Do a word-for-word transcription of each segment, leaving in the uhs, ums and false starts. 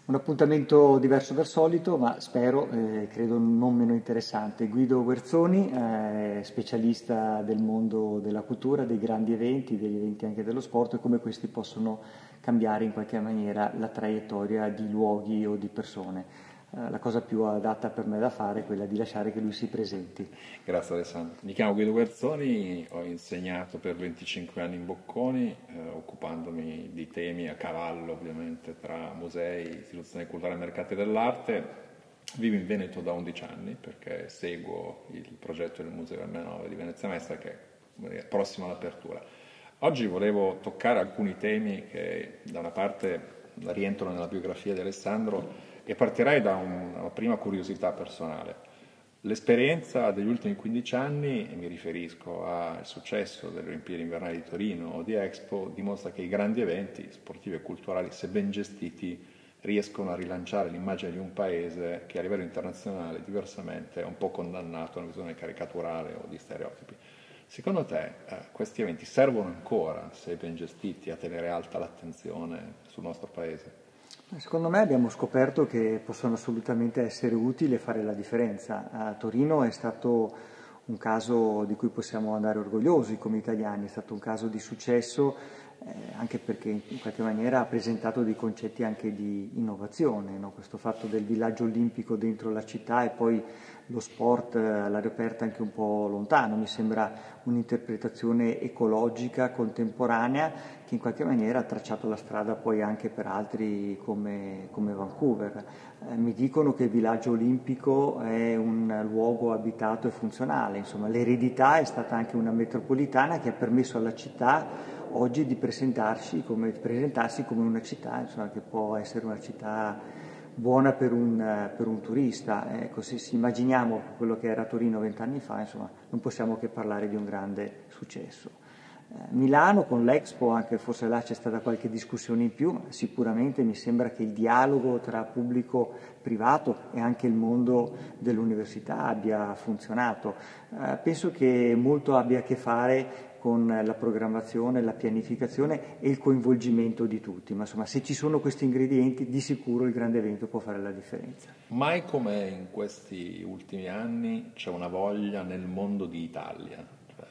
Un appuntamento diverso dal solito, ma spero, eh, credo non meno interessante. Guido Guerzoni, eh, specialista del mondo della cultura, dei grandi eventi, degli eventi anche dello sport e come questi possono cambiare in qualche maniera la traiettoria di luoghi o di persone. Eh, la cosa più adatta per me da fare è quella di lasciare che lui si presenti. Grazie Alessandro. Mi chiamo Guido Guerzoni, ho insegnato per venticinque anni in Bocconi, eh, occupandomi di temi a cavallo ovviamente tra musei, istituzioni culturali e mercati dell'arte. Vivo in Veneto da undici anni perché seguo il progetto del Museo emme nove di Venezia Mestra che è prossimo all'apertura. Oggi volevo toccare alcuni temi che da una parte rientrano nella biografia di Alessandro e partirei da un- una prima curiosità personale. L'esperienza degli ultimi quindici anni, e mi riferisco al successo delle Olimpiadi invernali di Torino o di Expo, dimostra che i grandi eventi sportivi e culturali, se ben gestiti, riescono a rilanciare l'immagine di un paese che a livello internazionale diversamente è un po' condannato a una visione caricaturale o di stereotipi. Secondo te eh, questi eventi servono ancora, se ben gestiti, a tenere alta l'attenzione sul nostro paese? Secondo me abbiamo scoperto che possono assolutamente essere utili e fare la differenza. A Torino è stato un caso di cui possiamo andare orgogliosi come italiani, è stato un caso di successo eh, anche perché in qualche maniera ha presentato dei concetti anche di innovazione, no? Questo fatto del villaggio olimpico dentro la città e poi lo sport eh, all'aria aperta anche un po' lontano, mi sembra un'interpretazione ecologica, contemporanea, che in qualche maniera ha tracciato la strada poi anche per altri come, come Vancouver. Eh, mi dicono che il villaggio olimpico è un luogo abitato e funzionale, insomma l'eredità è stata anche una metropolitana che ha permesso alla città oggi di presentarsi come, di presentarsi come una città, insomma, che può essere una città buona per un, per un turista. Ecco, se si immaginiamo quello che era Torino vent'anni fa, insomma, non possiamo che parlare di un grande successo. Eh, Milano con l'Expo, anche forse là c'è stata qualche discussione in più, ma sicuramente mi sembra che il dialogo tra pubblico privato e anche il mondo dell'università abbia funzionato. Eh, penso che molto abbia a che fare con la programmazione, la pianificazione e il coinvolgimento di tutti, ma insomma se ci sono questi ingredienti di sicuro il grande evento può fare la differenza. Mai come in questi ultimi anni c'è una voglia nel mondo di Italia, cioè,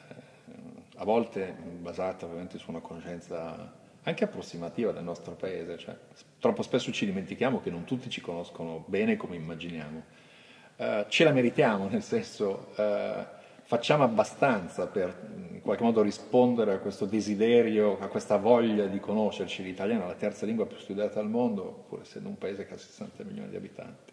a volte basata ovviamente su una conoscenza anche approssimativa del nostro paese, cioè, troppo spesso ci dimentichiamo che non tutti ci conoscono bene come immaginiamo. Eh, ce la meritiamo, nel senso eh, facciamo abbastanza per in qualche modo rispondere a questo desiderio, a questa voglia di conoscerci. L'italiano è la terza lingua più studiata al mondo, pur essendo un paese che ha sessanta milioni di abitanti.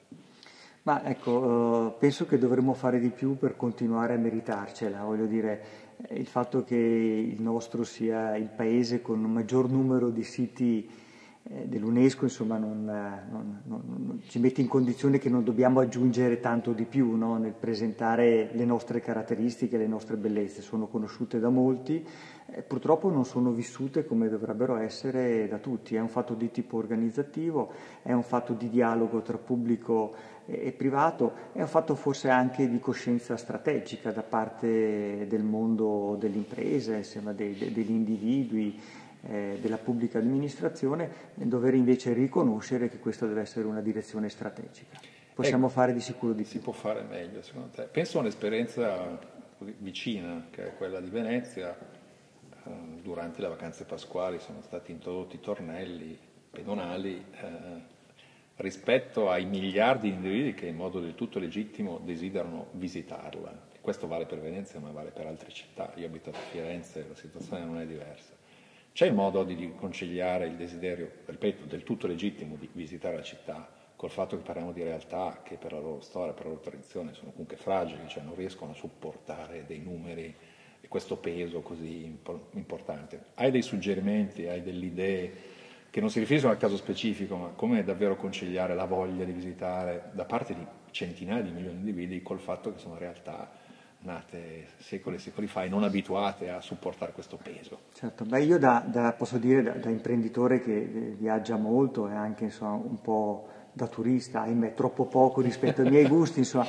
Ma ecco, eh, penso che dovremmo fare di più per continuare a meritarcela, voglio dire, eh, il fatto che il nostro sia il paese con un maggior numero di siti eh, dell'UNESCO, insomma, non, eh, non- non- non- ci mette in condizione che non dobbiamo aggiungere tanto di più, no? Nel presentare le nostre caratteristiche, le nostre bellezze, sono conosciute da molti, eh, purtroppo non sono vissute come dovrebbero essere da tutti, è un fatto di tipo organizzativo, è un fatto di dialogo tra pubblico e privato, è un fatto forse anche di coscienza strategica da parte del mondo delle imprese, insomma, dei- de- degli individui, eh, della pubblica amministrazione, nel dover invece riconoscere che questa deve essere una direzione strategica. Possiamo Ecco, fare di sicuro di si più. può fare meglio secondo te? Penso a un'esperienza così vicina che è quella di Venezia. Eh, Durante le vacanze pasquali sono stati introdotti tornelli pedonali eh, rispetto ai miliardi di individui che in modo del tutto legittimo desiderano visitarla. E questo vale per Venezia ma vale per altre città. Io abito a Firenze, la situazione non è diversa. C'è il modo di conciliare il desiderio, ripeto, del tutto legittimo di visitare la città col fatto che parliamo di realtà che per la loro storia, per la loro tradizione sono comunque fragili, cioè non riescono a supportare dei numeri e questo peso così impo- importante. Hai dei suggerimenti, hai delle idee che non si riferiscono al caso specifico, ma come davvero conciliare la voglia di visitare da parte di centinaia di milioni di individui col fatto che sono realtà nate secoli e secoli fa e non abituate a supportare questo peso? Certo, beh, io da, da- posso dire da, da imprenditore che eh, viaggia molto e anche insomma, un po' da turista, ahimè, troppo poco rispetto ai miei gusti, insomma,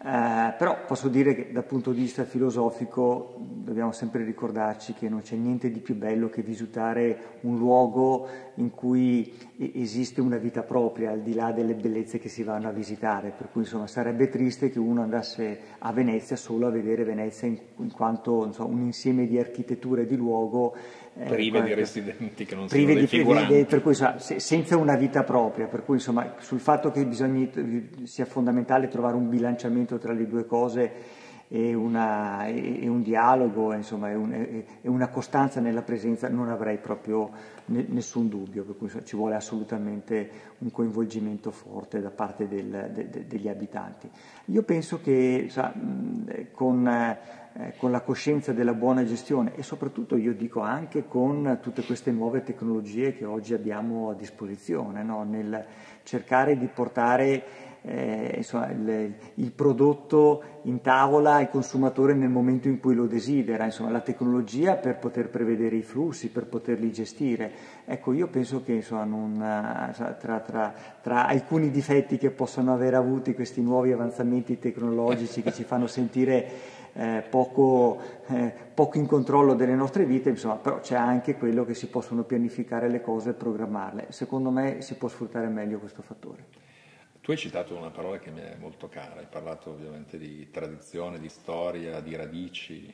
Eh, però posso dire che dal punto di vista filosofico dobbiamo sempre ricordarci che non c'è niente di più bello che visitare un luogo in cui esiste una vita propria, al di là delle bellezze che si vanno a visitare, per cui insomma sarebbe triste che uno andasse a Venezia solo a vedere Venezia in, in quanto insomma, un insieme di architetture e di luogo eh, prive quanto, di residenti che non prive siano dei di figuranti, per cui insomma, se, senza una vita propria, per cui insomma sul fatto che bisogna, sia fondamentale trovare un bilanciamento tra le due cose e, una, e, e un dialogo, insomma, e, un, e, e una costanza nella presenza, non avrei proprio ne, nessun dubbio, per cui insomma, ci vuole assolutamente un coinvolgimento forte da parte del, de, de, degli abitanti. Io penso che insomma, con, eh, con la coscienza della buona gestione e soprattutto io dico anche con tutte queste nuove tecnologie che oggi abbiamo a disposizione, no? Nel cercare di portare Eh, insomma, il, il prodotto in tavola al consumatore nel momento in cui lo desidera, insomma, la tecnologia per poter prevedere i flussi, per poterli gestire. Ecco, io penso che insomma, non, tra, tra, tra alcuni difetti che possono aver avuti questi nuovi avanzamenti tecnologici che ci fanno sentire eh, poco, eh, poco in controllo delle nostre vite, insomma, però c'è anche quello che si possono pianificare le cose e programmarle. Secondo me si può sfruttare meglio questo fattore. Tu hai citato una parola che mi è molto cara, hai parlato ovviamente di tradizione, di storia, di radici.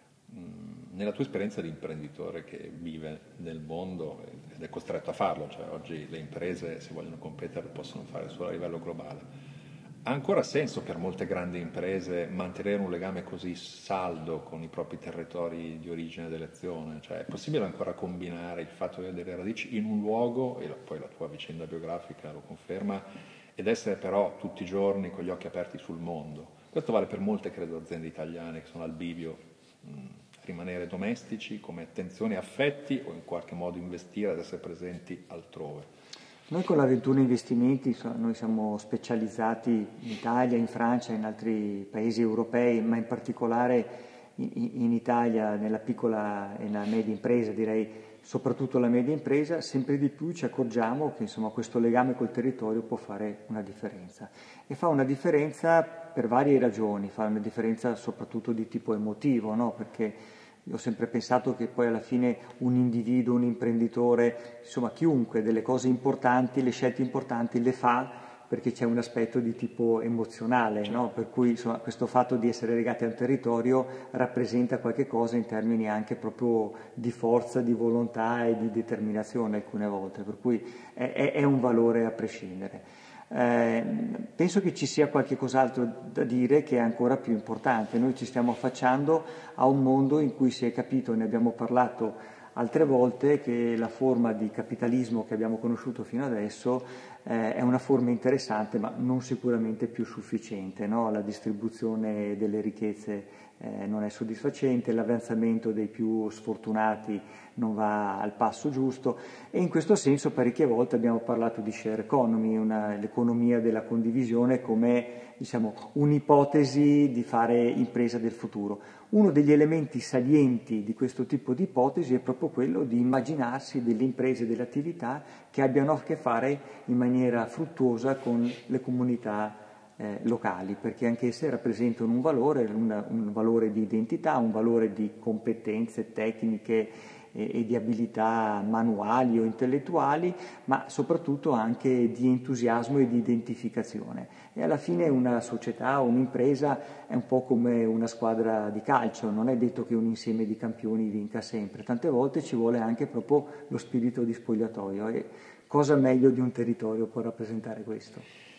Nella tua esperienza di imprenditore che vive nel mondo ed è costretto a farlo, cioè oggi le imprese se vogliono competere lo possono fare solo a livello globale, ha ancora senso per molte grandi imprese mantenere un legame così saldo con i propri territori di origine ed elezione? Cioè è possibile ancora combinare il fatto di avere delle radici in un luogo, e poi la tua vicenda biografica lo conferma, ed essere però tutti i giorni con gli occhi aperti sul mondo? Questo vale per molte, credo, aziende italiane che sono al bivio, mh, rimanere domestici come attenzione e affetti o in qualche modo investire ad essere presenti altrove. Noi con la ventuno Investimenti, noi siamo specializzati in Italia, in Francia, in altri paesi europei, ma in particolare in, in Italia, nella piccola e nella media impresa, direi soprattutto la media impresa, sempre di più ci accorgiamo che insomma, questo legame col territorio può fare una differenza. E fa una differenza per varie ragioni, fa una differenza soprattutto di tipo emotivo, no? Perché io ho sempre pensato che poi alla fine un individuo, un imprenditore, insomma chiunque delle cose importanti, le scelte importanti le fa perché c'è un aspetto di tipo emozionale, no? Per cui insomma, questo fatto di essere legati a un territorio rappresenta qualche cosa in termini anche proprio di forza, di volontà e di determinazione alcune volte, per cui è, è, è un valore a prescindere. Eh, penso che ci sia qualche cos'altro da dire che è ancora più importante. Noi ci stiamo affacciando a un mondo in cui si è capito, ne abbiamo parlato altre volte, che la forma di capitalismo che abbiamo conosciuto fino adesso eh, è una forma interessante ma non sicuramente più sufficiente, no? La distribuzione delle ricchezze eh, non è soddisfacente, l'avanzamento dei più sfortunati non va al passo giusto e in questo senso parecchie volte abbiamo parlato di share economy, una, l'economia della condivisione come diciamo, un'ipotesi di fare impresa del futuro. Uno degli elementi salienti di questo tipo di ipotesi è proprio quello di immaginarsi delle imprese, delle attività che abbiano a che fare in maniera fruttuosa con le comunità eh, locali, perché anch'esse rappresentano un valore, un, un valore di identità, un valore di competenze tecniche e, e di abilità manuali o intellettuali, ma soprattutto anche di entusiasmo e di identificazione. E alla fine una società o un'impresa è un po' come una squadra di calcio, non è detto che un insieme di campioni vinca sempre, tante volte ci vuole anche proprio lo spirito di spogliatoio e cosa meglio di un territorio può rappresentare questo?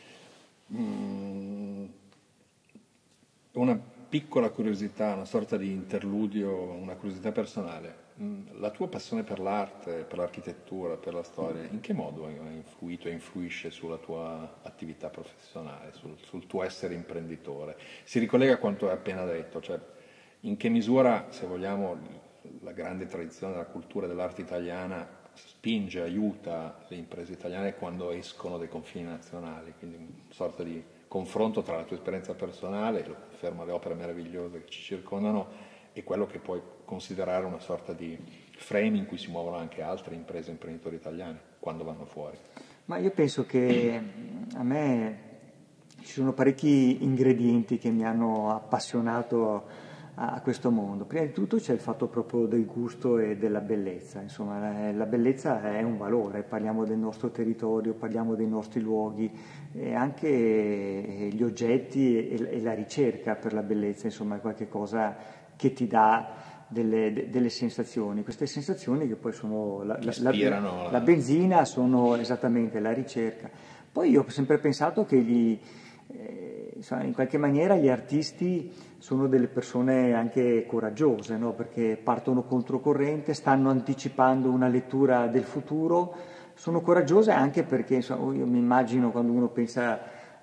Mm, una piccola curiosità, una sorta di interludio, una curiosità personale. La tua passione per l'arte, per l'architettura, per la storia, in che modo ha influito e influisce sulla tua attività professionale, sul, sul tuo essere imprenditore? Si ricollega a quanto hai appena detto, cioè in che misura, se vogliamo, la grande tradizione della cultura e dell'arte italiana spinge, aiuta le imprese italiane quando escono dai confini nazionali, quindi una sorta di confronto tra la tua esperienza personale, lo confermo le opere meravigliose che ci circondano, e quello che puoi considerare una sorta di frame in cui si muovono anche altre imprese e imprenditori italiani quando vanno fuori. Ma io penso che a me ci sono parecchi ingredienti che mi hanno appassionato a, a questo mondo. Prima di tutto c'è il fatto proprio del gusto e della bellezza, insomma la, la bellezza è un valore, parliamo del nostro territorio, parliamo dei nostri luoghi e anche gli oggetti e, e la ricerca per la bellezza, insomma è qualcosa che ti dà delle, de, delle sensazioni, queste sensazioni che poi sono la, la, la, la benzina, sono esattamente la ricerca. Poi io ho sempre pensato che gli, eh, in qualche maniera gli artisti sono delle persone anche coraggiose, no? Perché partono controcorrente, stanno anticipando una lettura del futuro, sono coraggiose anche perché insomma, io mi immagino quando uno pensa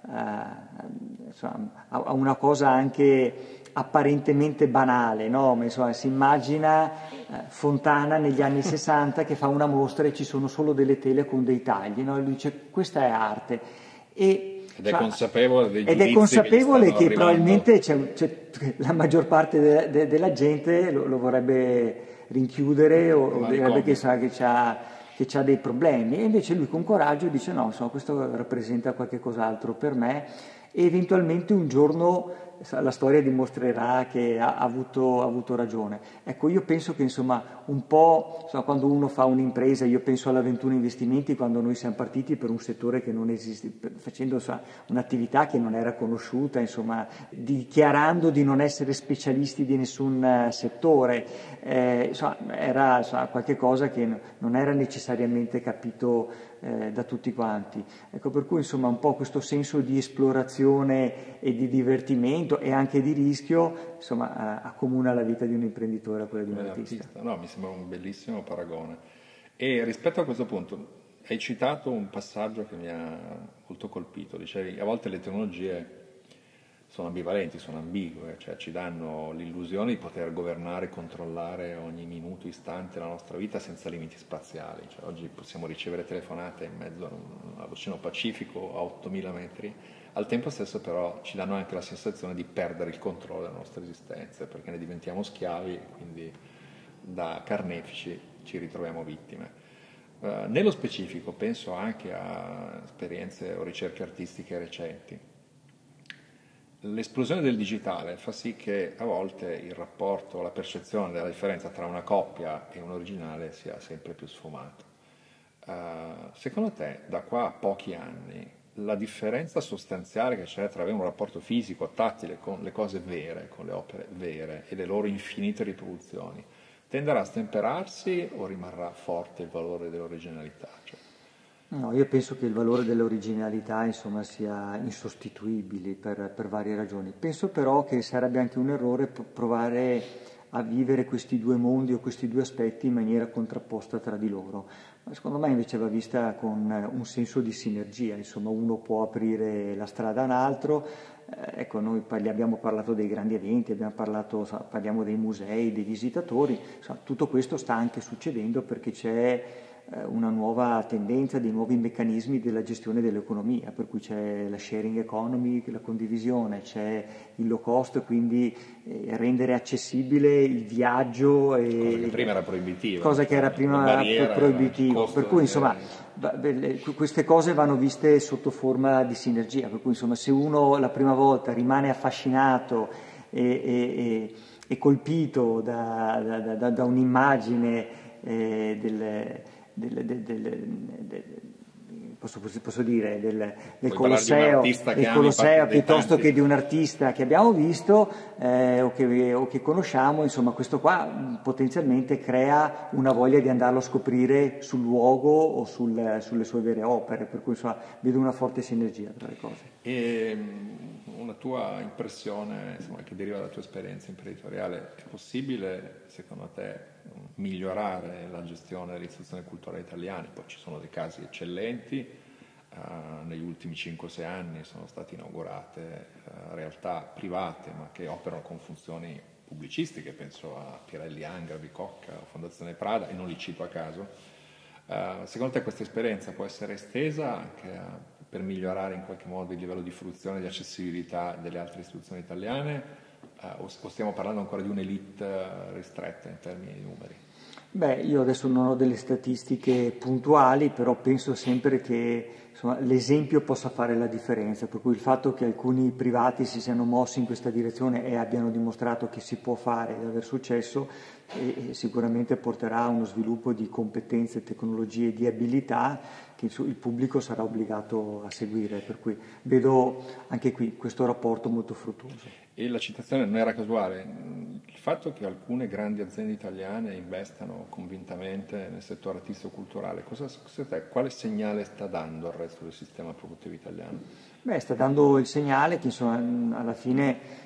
uh, insomma, a una cosa anche apparentemente banale, no? Ma insomma, si immagina eh, Fontana negli anni sessanta che fa una mostra e ci sono solo delle tele con dei tagli, no? E lui dice questa è arte. E, ed è consapevole dei ed è consapevole che, che probabilmente c'è, c'è, la maggior parte de, de, della gente lo, lo vorrebbe rinchiudere o, o direbbe che sa che c'ha, che c'ha dei problemi, e invece lui con coraggio dice no, insomma, questo rappresenta qualche cos'altro per me, e eventualmente un giorno la storia dimostrerà che ha avuto, ha avuto ragione. Ecco, io penso che insomma un po', insomma, quando uno fa un'impresa, io penso alla ventuno Investimenti, quando noi siamo partiti per un settore che non esiste, facendo insomma, un'attività che non era conosciuta, insomma, dichiarando di non essere specialisti di nessun settore, eh, insomma, era insomma, qualche cosa che non era necessariamente capito Eh, da tutti quanti. Ecco, per cui insomma un po' questo senso di esplorazione e di divertimento e anche di rischio insomma accomuna la vita di un imprenditore a quella di un artista. artista. No, mi sembra un bellissimo paragone. E rispetto a questo punto, hai citato un passaggio che mi ha molto colpito, dicevi a volte le tecnologie sono ambivalenti, sono ambigue, cioè ci danno l'illusione di poter governare e controllare ogni minuto, istante la nostra vita senza limiti spaziali. Cioè, oggi possiamo ricevere telefonate in mezzo all'Oceano Pacifico a ottomila metri, al tempo stesso però ci danno anche la sensazione di perdere il controllo della nostra esistenza, perché ne diventiamo schiavi e quindi da carnefici ci ritroviamo vittime. Uh, nello specifico penso anche a esperienze o ricerche artistiche recenti. L'esplosione del digitale fa sì che a volte il rapporto, la percezione della differenza tra una coppia e un originale sia sempre più sfumato. Uh, secondo te, da qua a pochi anni, la differenza sostanziale che c'è tra avere un rapporto fisico, tattile, con le cose vere, con le opere vere e le loro infinite riproduzioni, tenderà a stemperarsi o rimarrà forte il valore dell'originalità? Cioè, No, io penso che il valore dell'originalità insomma sia insostituibile per, per varie ragioni. Penso però che sarebbe anche un errore provare a vivere questi due mondi o questi due aspetti in maniera contrapposta tra di loro. Secondo me invece va vista con un senso di sinergia, insomma uno può aprire la strada a un altro. Eh, ecco, noi parli, abbiamo parlato dei grandi eventi, abbiamo parlato, so, parliamo dei musei, dei visitatori, insomma, tutto questo sta anche succedendo perché c'è una nuova tendenza, dei nuovi meccanismi della gestione dell'economia, per cui c'è la sharing economy, la condivisione, c'è il low cost, quindi eh, rendere accessibile il viaggio. E, cosa che prima era proibitiva. Cosa che era prima proibitivo, per cui insomma queste cose vanno viste sotto forma di sinergia, per cui insomma se uno la prima volta rimane affascinato e, e, e colpito da, da, da, da un'immagine eh, del Del, del, del, del, posso, posso dire del, del Colosseo, del Colosseo piuttosto che di un artista che abbiamo visto eh, o, che, o che conosciamo, insomma questo qua potenzialmente crea una voglia di andarlo a scoprire sul luogo o sul, sulle sue vere opere, per cui insomma vedo una forte sinergia tra le cose. E una tua impressione, insomma, che deriva dalla tua esperienza imprenditoriale, è possibile secondo te migliorare la gestione delle istituzioni culturali italiane? Poi ci sono dei casi eccellenti, uh, negli ultimi cinque sei anni sono state inaugurate uh, realtà private ma che operano con funzioni pubblicistiche, penso a Pirelli Angra, Bicocca, Fondazione Prada, e non li cito a caso. Uh, secondo te questa esperienza può essere estesa anche a, per migliorare in qualche modo il livello di fruizione e di accessibilità delle altre istituzioni italiane? Uh, o stiamo parlando ancora di un'elite uh, ristretta in termini di numeri? Beh, io adesso non ho delle statistiche puntuali, però penso sempre che insomma, l'esempio possa fare la differenza, per cui il fatto che alcuni privati si siano mossi in questa direzione e abbiano dimostrato che si può fare ed aver successo, e, e sicuramente porterà a uno sviluppo di competenze, tecnologie, di abilità che il, il pubblico sarà obbligato a seguire, per cui vedo anche qui questo rapporto molto fruttuoso. E la citazione non era casuale. Il fatto che alcune grandi aziende italiane investano convintamente nel settore artistico-culturale, cosa, secondo te, quale segnale sta dando al resto del sistema produttivo italiano? Beh, sta dando il segnale che insomma, alla fine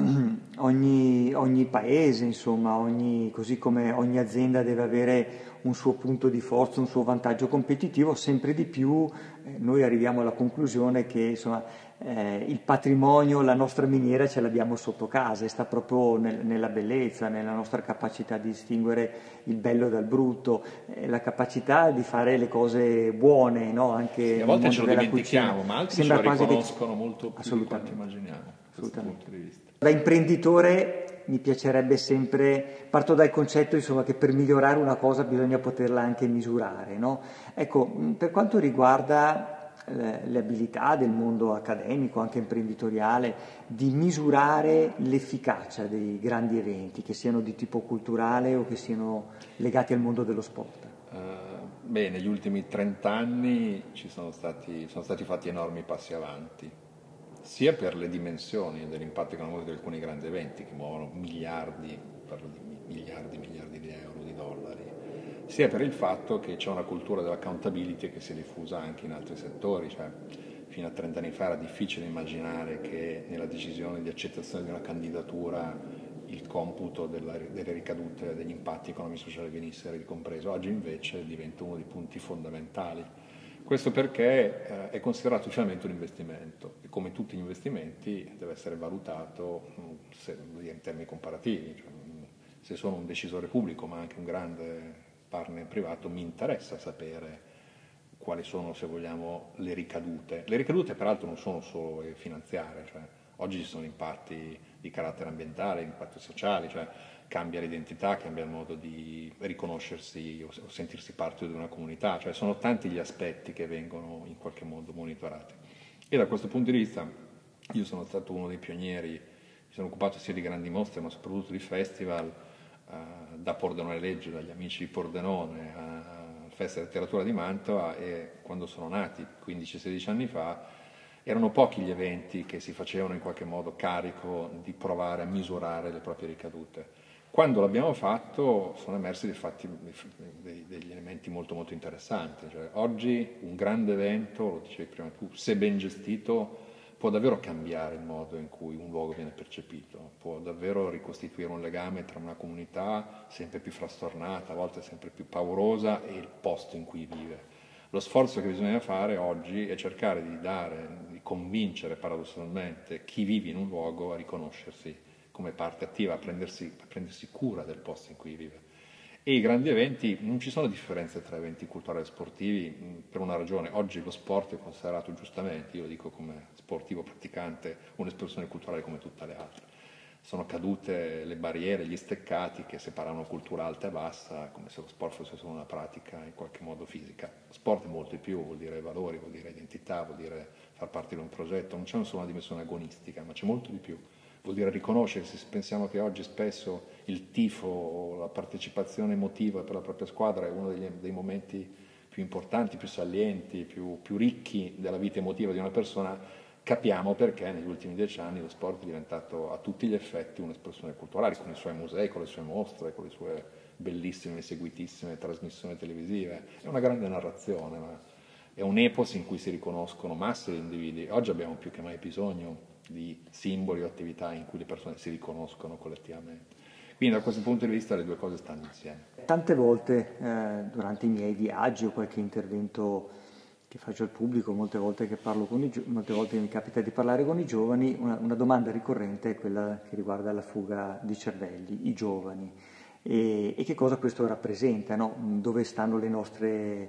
ogni, ogni paese, insomma, ogni, così come ogni azienda deve avere un suo punto di forza, un suo vantaggio competitivo, sempre di più eh, noi arriviamo alla conclusione che insomma, eh, il patrimonio, la nostra miniera ce l'abbiamo sotto casa e sta proprio nel, nella bellezza, nella nostra capacità di distinguere il bello dal brutto, eh, la capacità di fare le cose buone, no? Anche sì, a volte nel ce lo mondo dimentichiamo, cucina. ma altri Sembra ce lo quasi riconoscono che... molto più di quanto immaginiamo, da questo punto di vista. Da imprenditore mi piacerebbe sempre, parto dal concetto insomma, che per migliorare una cosa bisogna poterla anche misurare, no? Ecco, per quanto riguarda eh, le abilità del mondo accademico, anche imprenditoriale, di misurare l'efficacia dei grandi eventi, che siano di tipo culturale o che siano legati al mondo dello sport. Uh, beh, negli ultimi trent'anni ci sono stati, sono stati fatti enormi passi avanti, sia per le dimensioni dell'impatto economico di alcuni grandi eventi che muovono miliardi, parlo di miliardi, miliardi di euro, di dollari, sia per il fatto che c'è una cultura dell'accountability che si è diffusa anche in altri settori, cioè fino a trent'anni fa era difficile immaginare che nella decisione di accettazione di una candidatura il computo della, delle ricadute, degli impatti economici e sociali venisse ricompreso. Oggi invece diventa uno dei punti fondamentali. Questo perché eh, è considerato finalmente un investimento e come tutti gli investimenti deve essere valutato se, in termini comparativi. Cioè, se sono un decisore pubblico ma anche un grande partner privato mi interessa sapere quali sono, se vogliamo, le ricadute. Le ricadute peraltro non sono solo finanziarie, cioè, oggi ci sono impatti di carattere ambientale, impatti sociali, cioè cambia l'identità, cambia il modo di riconoscersi o sentirsi parte di una comunità, cioè sono tanti gli aspetti che vengono in qualche modo monitorati. E da questo punto di vista io sono stato uno dei pionieri, mi sono occupato sia di grandi mostre ma soprattutto di festival, eh, da Pordenone Legge, dagli amici di Pordenone al Festival di Letteratura di Mantova, e quando sono nati quindici sedici anni fa erano pochi gli eventi che si facevano in qualche modo carico di provare a misurare le proprie ricadute. Quando l'abbiamo fatto sono emersi dei fatti, dei, degli elementi molto molto interessanti. Cioè, oggi un grande evento, lo dicevi prima tu, se ben gestito può davvero cambiare il modo in cui un luogo viene percepito, può davvero ricostituire un legame tra una comunità sempre più frastornata, a volte sempre più paurosa, e il posto in cui vive. Lo sforzo che bisogna fare oggi è cercare di dare, di convincere paradossalmente chi vive in un luogo a riconoscersi come parte attiva, a prendersi, a prendersi cura del posto in cui vive. E i grandi eventi, non ci sono differenze tra eventi culturali e sportivi per una ragione. Oggi lo sport è considerato giustamente, io lo dico come sportivo praticante, un'espressione culturale come tutte le altre. Sono cadute le barriere, gli steccati che separavano cultura alta e bassa, come se lo sport fosse solo una pratica in qualche modo fisica. Lo sport è molto di più, vuol dire valori, vuol dire identità, vuol dire far parte di un progetto, non c'è solo una dimensione agonistica, ma c'è molto di più. Vuol dire riconoscersi. Se pensiamo che oggi spesso il tifo o la partecipazione emotiva per la propria squadra è uno degli, dei momenti più importanti, più salienti, più, più ricchi della vita emotiva di una persona, capiamo perché negli ultimi dieci anni lo sport è diventato a tutti gli effetti un'espressione culturale, con i suoi musei, con le sue mostre, con le sue bellissime, seguitissime trasmissioni televisive. È una grande narrazione, ma è un epos in cui si riconoscono masse di individui. Oggi abbiamo più che mai bisogno di simboli o attività in cui le persone si riconoscono collettivamente. Quindi da questo punto di vista le due cose stanno insieme. Tante volte eh, durante i miei viaggi o qualche intervento che faccio al pubblico, molte volte che parlo con i giovani, molte volte mi capita di parlare con i giovani, una, una domanda ricorrente è quella che riguarda la fuga di cervelli, i giovani, e, e che cosa questo rappresenta, no? Dove stanno le nostre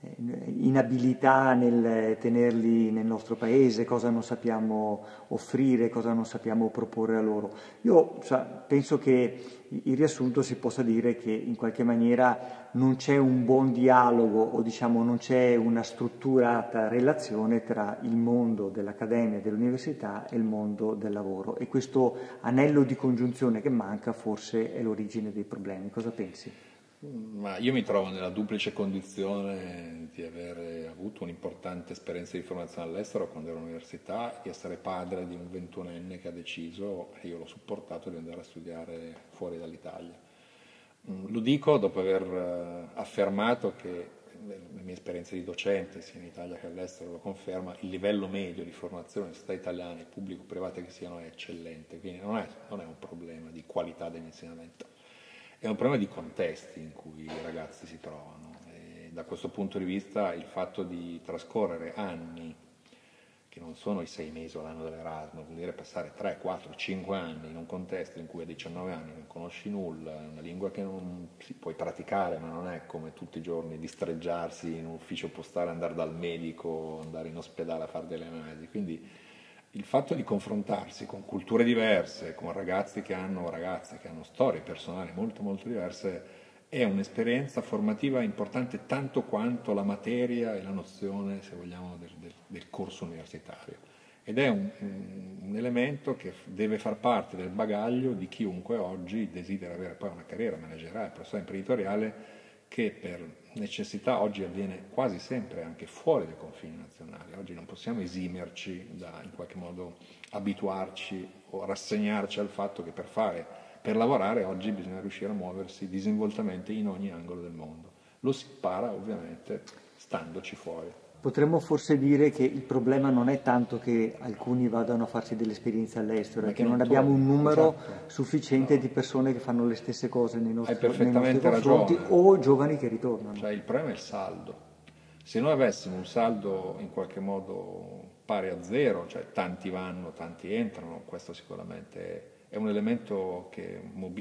inabilità nel tenerli nel nostro paese, cosa non sappiamo offrire, cosa non sappiamo proporre a loro. Io cioè, penso che il riassunto si possa dire che in qualche maniera non c'è un buon dialogo o diciamo non c'è una strutturata relazione tra il mondo dell'accademia e dell'università e il mondo del lavoro, e questo anello di congiunzione che manca forse è l'origine dei problemi. Cosa pensi? Ma io mi trovo nella duplice condizione di aver avuto un'importante esperienza di formazione all'estero quando ero all'università, di essere padre di un ventunenne che ha deciso, e io l'ho supportato, di andare a studiare fuori dall'Italia. Lo dico dopo aver affermato che la mia esperienza di docente, sia in Italia che all'estero, lo conferma, il livello medio di formazione delle università italiane, pubblico-private che siano, è eccellente, quindi non è, non è un problema di qualità dell'insegnamento. È un problema di contesti in cui i ragazzi si trovano, e da questo punto di vista il fatto di trascorrere anni, che non sono i sei mesi o l'anno dell'Erasmus, vuol dire passare tre, quattro, cinque anni in un contesto in cui a diciannove anni non conosci nulla, una lingua che non si puoi praticare, ma non è come tutti i giorni distreggiarsi in un ufficio postale, andare dal medico, andare in ospedale a fare delle analisi, quindi il fatto di confrontarsi con culture diverse, con ragazzi che hanno, ragazze che hanno storie personali molto molto diverse, è un'esperienza formativa importante tanto quanto la materia e la nozione, se vogliamo, del, del, del corso universitario. Ed è un, un elemento che deve far parte del bagaglio di chiunque oggi desidera avere poi una carriera manageriale, professionale, imprenditoriale, che per necessità oggi avviene quasi sempre anche fuori dai confini nazionali. Oggi non possiamo esimerci da in qualche modo abituarci o rassegnarci al fatto che per fare, per lavorare oggi bisogna riuscire a muoversi disinvoltamente in ogni angolo del mondo. Lo si impara ovviamente standoci fuori. Potremmo forse dire che il problema non è tanto che alcuni vadano a farsi delle esperienze all'estero, è che non abbiamo un numero esatto. sufficiente no. di persone che fanno le stesse cose nei nostri, Hai perfettamente nei nostri confronti, ragione. o giovani che ritornano. Cioè il problema è il saldo. Se noi avessimo un saldo in qualche modo pari a zero, cioè tanti vanno, tanti entrano, questo sicuramente è un elemento che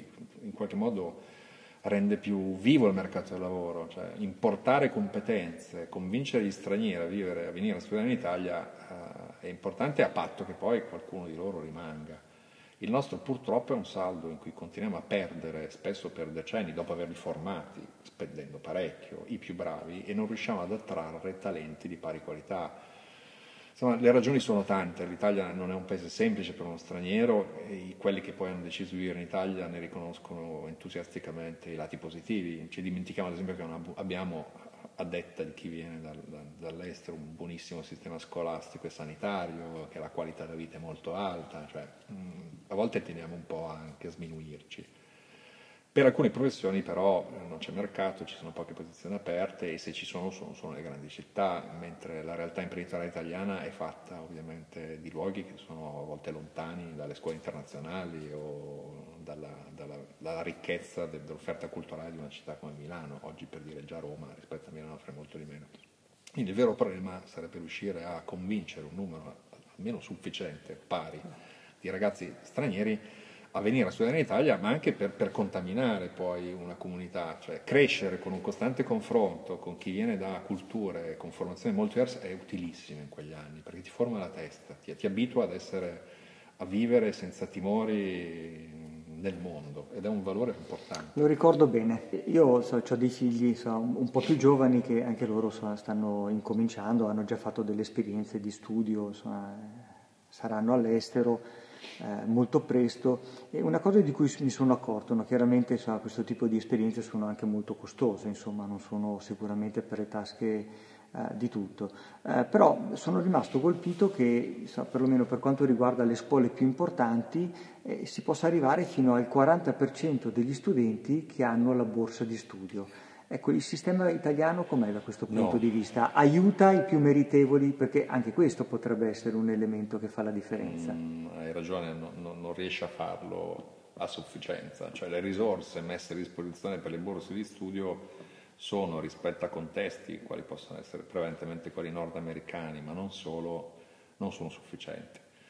in qualche modo rende più vivo il mercato del lavoro, cioè importare competenze, convincere gli stranieri a vivere, a venire a studiare in Italia eh, è importante, a patto che poi qualcuno di loro rimanga. Il nostro purtroppo è un saldo in cui continuiamo a perdere, spesso per decenni, dopo averli formati, spendendo parecchio, i più bravi, e non riusciamo ad attrarre talenti di pari qualità. Insomma, le ragioni sono tante, l'Italia non è un paese semplice per uno straniero, e quelli che poi hanno deciso di vivere in Italia ne riconoscono entusiasticamente i lati positivi. Ci dimentichiamo ad esempio che abbiamo, a detta di chi viene dal, dall'estero, un buonissimo sistema scolastico e sanitario, che la qualità della vita è molto alta, cioè, mh, a volte tendiamo un po' anche a sminuirci. Per alcune professioni però non c'è mercato, ci sono poche posizioni aperte, e se ci sono sono, sono le grandi città, mentre la realtà imprenditoriale italiana è fatta ovviamente di luoghi che sono a volte lontani dalle scuole internazionali o dalla, dalla, dalla ricchezza de, dell'offerta culturale di una città come Milano. Oggi, per dire, già Roma rispetto a Milano offre molto di meno. Quindi il vero problema sarebbe riuscire a convincere un numero almeno sufficiente, pari, di ragazzi stranieri a venire a studiare in Italia, ma anche per, per contaminare poi una comunità, cioè crescere con un costante confronto con chi viene da culture, con formazioni molto diverse, è utilissimo in quegli anni, perché ti forma la testa, ti, ti abitua ad essere, a vivere senza timori nel mondo, ed è un valore importante. Lo ricordo bene. Io so, ho dei figli so, un po' più giovani che anche loro so, stanno incominciando, hanno già fatto delle esperienze di studio, so, saranno all'estero Eh, molto presto, e una cosa di cui mi sono accorto, no, chiaramente so, questo tipo di esperienze sono anche molto costose, insomma non sono sicuramente per le tasche eh, di tutto, eh, però sono rimasto colpito che so, perlomeno per quanto riguarda le scuole più importanti eh, si possa arrivare fino al quaranta per cento degli studenti che hanno la borsa di studio. Ecco, il sistema italiano com'è da questo punto No. di vista? Aiuta i più meritevoli? Perché anche questo potrebbe essere un elemento che fa la differenza. Mm, hai ragione, no, no, non riesce a farlo a sufficienza. Cioè le risorse messe a disposizione per le borse di studio sono, rispetto a contesti, quali possono essere prevalentemente quelli nordamericani, ma non solo, non sono sufficienti.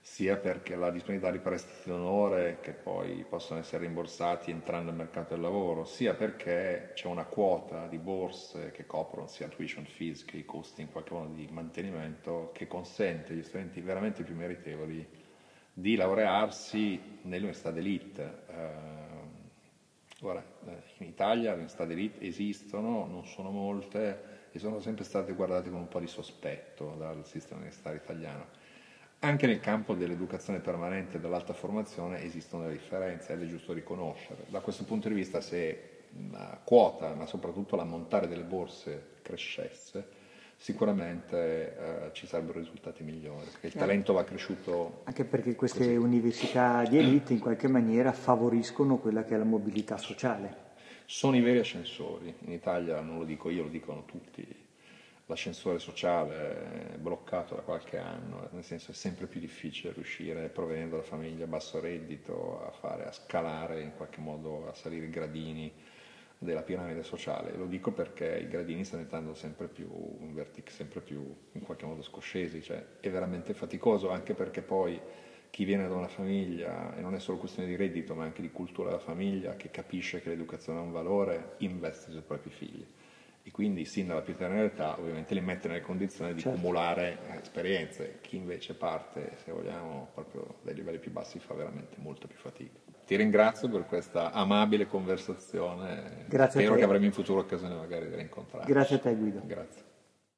sia perché la disponibilità di prestiti d'onore che poi possono essere rimborsati entrando nel mercato del lavoro, sia perché c'è una quota di borse che coprono sia tuition fees che i costi in qualche modo di mantenimento, che consente agli studenti veramente più meritevoli di laurearsi nelle università d'élite. Eh, ora, in Italia le università d'élite esistono, non sono molte e sono sempre state guardate con un po' di sospetto dal sistema universitario italiano. Anche nel campo dell'educazione permanente e dell'alta formazione esistono delle differenze ed è giusto riconoscere. Da questo punto di vista, se la quota, ma soprattutto l'ammontare delle borse crescesse, sicuramente eh, ci sarebbero risultati migliori, perché il talento va cresciuto. Anche perché queste così. Università di elite in qualche maniera favoriscono quella che è la mobilità sociale. Sono i veri ascensori. In Italia non lo dico io, lo dicono tutti. L'ascensore sociale è bloccato da qualche anno, nel senso è sempre più difficile riuscire, provenendo da famiglie a basso reddito, a fare, a scalare in qualche modo, a salire i gradini della piramide sociale. Lo dico perché i gradini stanno diventando sempre più, sempre più in qualche modo scoscesi, cioè è veramente faticoso, anche perché poi chi viene da una famiglia, e non è solo questione di reddito, ma anche di cultura della famiglia, che capisce che l'educazione ha un valore, investe sui propri figli. E quindi sin dalla più tenera età ovviamente li mette nelle condizioni di certo. accumulare esperienze. Chi invece parte, se vogliamo, proprio dai livelli più bassi fa veramente molto più fatica. Ti ringrazio per questa amabile conversazione. Grazie Spero a te. che avremo in futuro occasione magari di rincontrarci. Grazie a te, Guido. Grazie.